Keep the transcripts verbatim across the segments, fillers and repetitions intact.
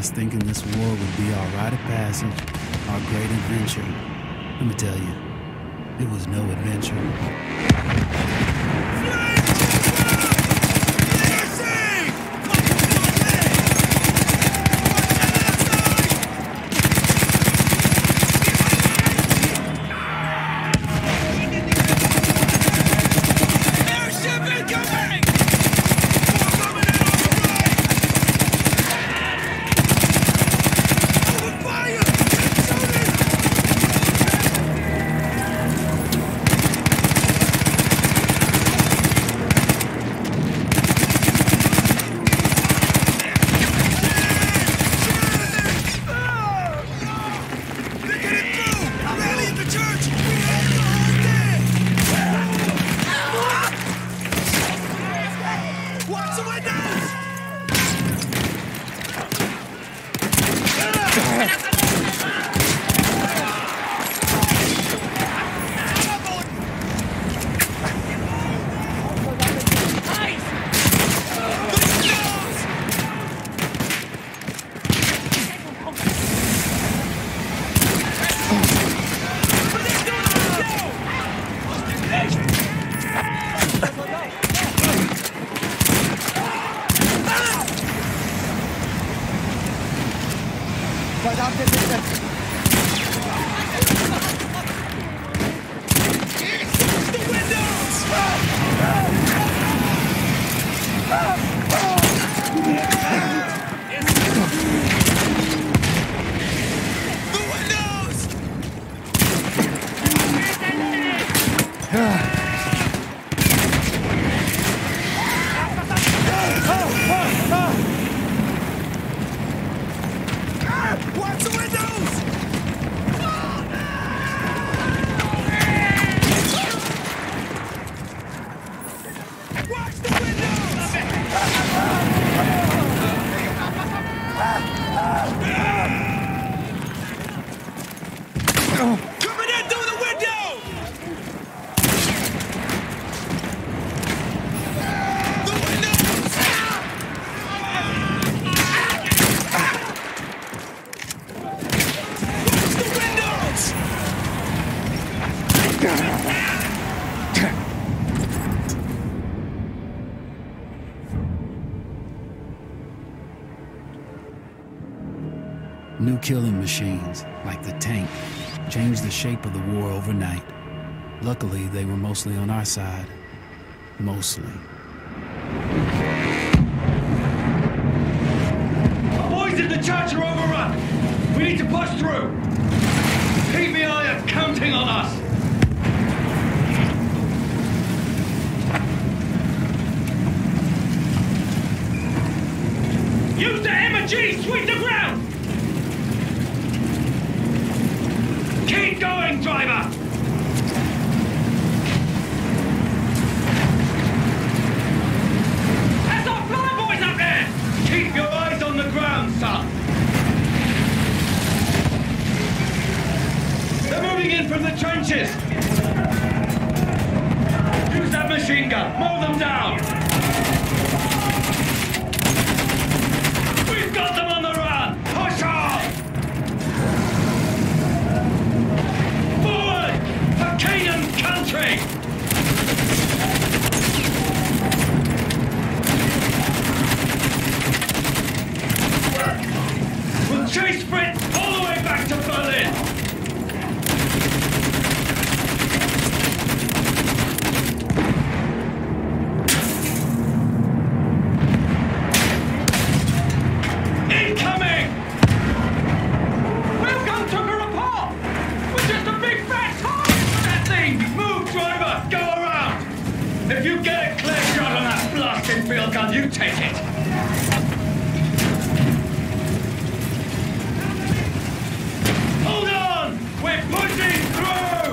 us thinking this war would be our rite of passage, our great adventure. Let me tell you, it was no adventure. New killing machines, like the tank, changed the shape of the war overnight. Luckily, they were mostly on our side. Mostly. Our boys in the church are overrun! We need to push through! P B I are counting on us! Use the M and G! Sweep the ground! Keep going, driver! That's our flyboys up there! Keep your eyes on the ground, son! They're moving in from the trenches! Use that machine gun! Mow them down! We've got them on the run! Push on! Forward! For Canaan country! We'll chase Fritz all the way back to Berlin! Incoming! Welcome to her apart! We're just a big fat target for that thing! Move, driver! Go around! If you get a clear shot on that blasted field gun, you take it! Hold on! We're pushing through!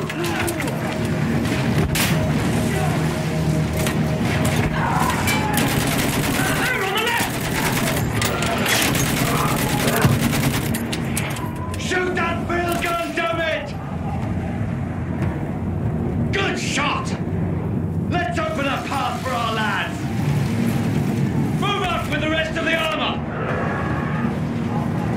There, on the left! Shoot that field gun, damn it! Good shot! Let's open a path for our lads! Move up with the rest of the armor!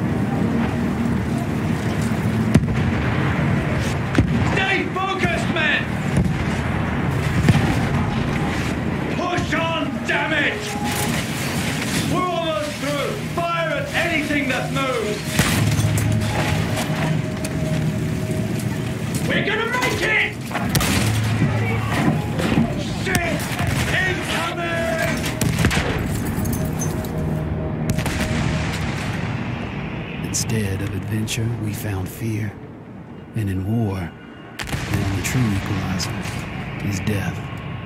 We're gonna make it! Shit! Incoming! Instead of adventure, we found fear. And in war, the only true equalizer is death.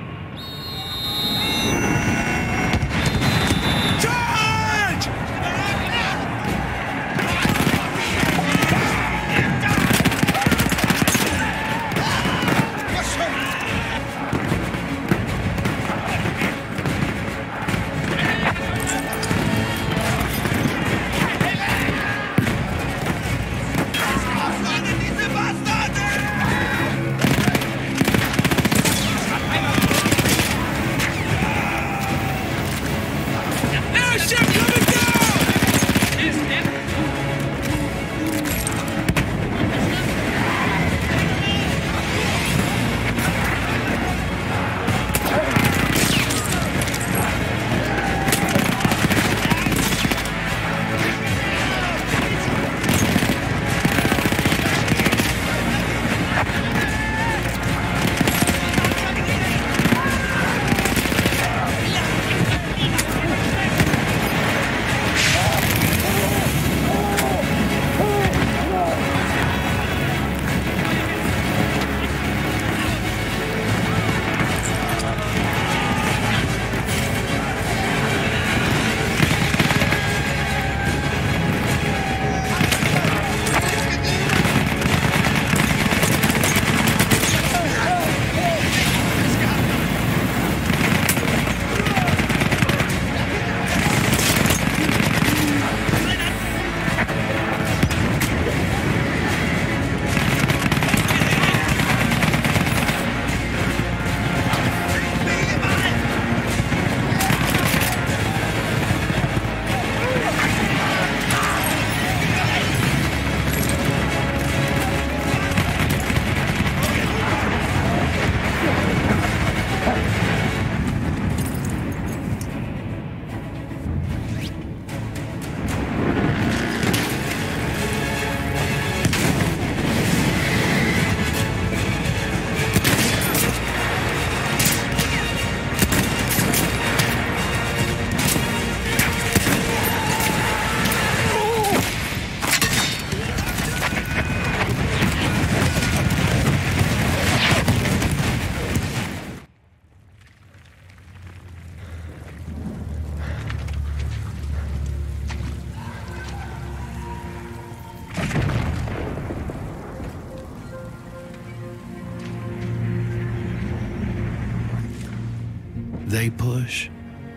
They push.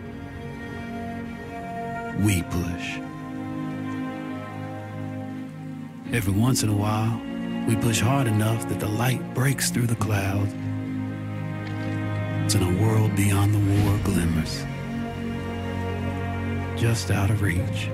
We push. Every once in a while, we push hard enough that the light breaks through the clouds. It's in a world beyond the war glimmers, just out of reach.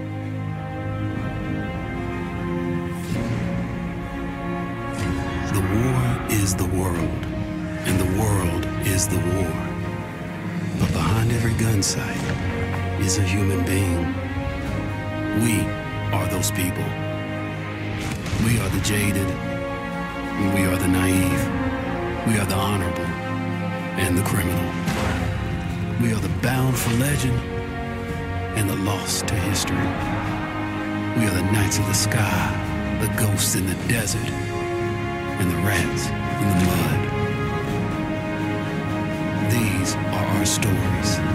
The war is the world, and the world is the war. But behind every gun sight is a human being. We are those people. We are the jaded, we are the naive, we are the honorable and the criminal. We are the bound for legend and the lost to history. We are the knights of the sky, the ghosts in the desert, and the rats in the mud. These are our stories.